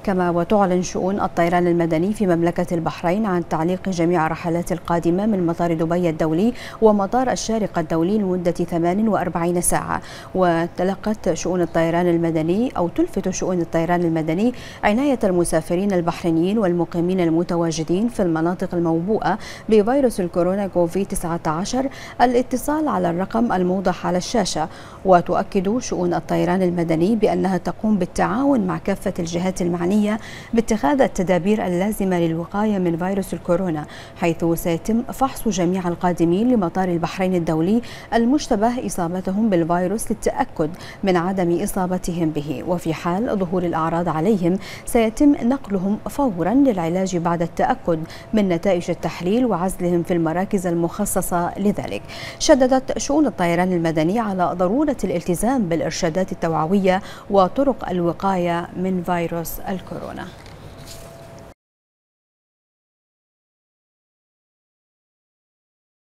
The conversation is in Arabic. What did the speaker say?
كما وتعلن شؤون الطيران المدني في مملكة البحرين عن تعليق جميع الرحلات القادمة من مطار دبي الدولي ومطار الشارقة الدولي لمدة 48 ساعة. وتلقت شؤون الطيران المدني أو تلفت شؤون الطيران المدني عناية المسافرين البحرينيين والمقيمين المتواجدين في المناطق الموبوءة بفيروس الكورونا كوفيد-19 الاتصال على الرقم الموضح على الشاشة. وتؤكد شؤون الطيران المدني بأنها تقوم بالتعاون مع كافة الجهات المعنية باتخاذ التدابير اللازمة للوقاية من فيروس الكورونا، حيث سيتم فحص جميع القادمين لمطار البحرين الدولي المشتبه إصابتهم بالفيروس للتأكد من عدم إصابتهم به، وفي حال ظهور الأعراض عليهم سيتم نقلهم فورا للعلاج بعد التأكد من نتائج التحليل وعزلهم في المراكز المخصصة لذلك. شددت شؤون الطيران المدني على ضرورة الالتزام بالإرشادات التوعوية وطرق الوقاية من فيروس الكورونا.